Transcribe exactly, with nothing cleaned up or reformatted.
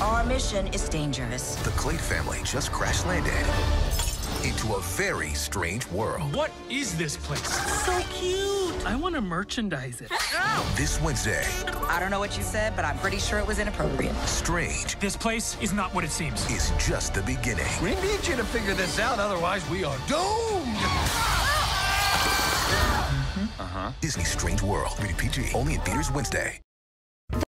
Our mission is dangerous. The Clade family just crash landed into a very strange world. What is this place? So cute. I want to merchandise it. This Wednesday, I don't know what you said, but I'm pretty sure it was inappropriate. strange This place is not what it seems. is just the beginning. We need you to figure this out, otherwise we are doomed! Disney Strange World. Rated P G. Only in theaters Wednesday.